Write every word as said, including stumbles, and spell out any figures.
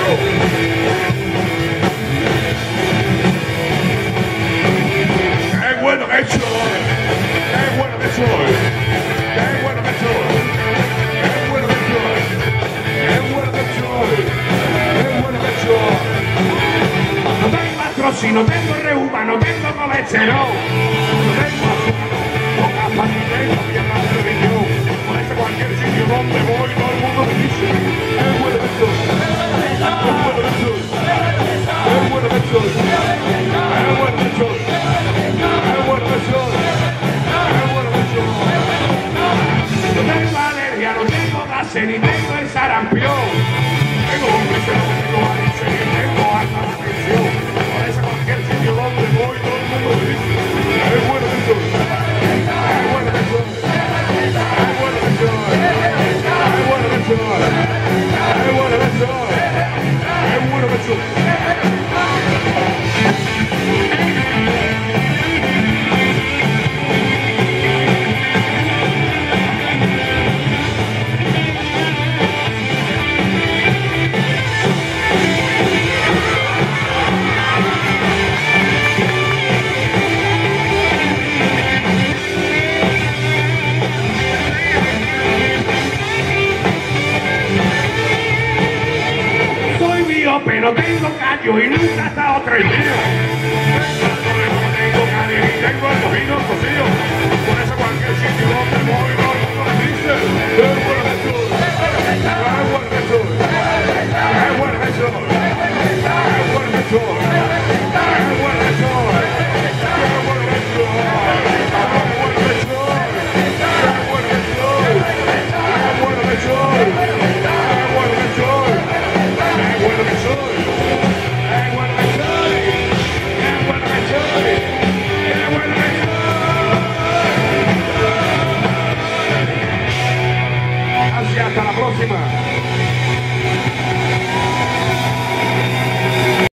¡Qué bueno que soy! ¡Qué bueno que soy! ¡Qué bueno que soy! ¡Qué bueno que soy! ¡Qué bueno que soy! ¡Qué bueno que soy! No tengo artrosis, no tengo reuma, no tengo colesterol. No tengo azúcar, no capas ni tengo piernas de religión. Por eso cualquier sitio donde voy todo el mundo me dice ¡qué bueno que soy! ¡Qué bueno que soy! ¡Qué bueno que soy! ¡Qué bueno que soy! ¡Qué bueno que soy! ¡Qué bueno que soy! No tengo alergia, no tengo gases, ni tengo el sarampión. Tengo hombre, no tengo varices, ni tengo alta presión. Por eso cualquier sitio donde voy todo el mundo me dice ¡qué bueno que soy! ¡Qué bueno que soy! ¡Qué bueno que soy! ¡Qué bueno que soy! ¡Qué bueno que soy! ¡Qué bueno que soy! Pero tengo callo y nunca he estado trendido. Tengo callo y tengo el cojino cocido. Por eso cualquier sitio donde voy todo el mundo me dice ¡qué bueno que soy! ¡Qué bueno que soy! ¡Qué bueno que soy! ¡Qué bueno que soy! ¡Qué bueno que soy! ¡Qué bueno que soy! ¡Qué bueno que soy! ¡Qué bueno que soy! ¡Qué bueno que soy! ¡Qué bueno que soy! ¡Qué bueno que soy! Hasta la próxima.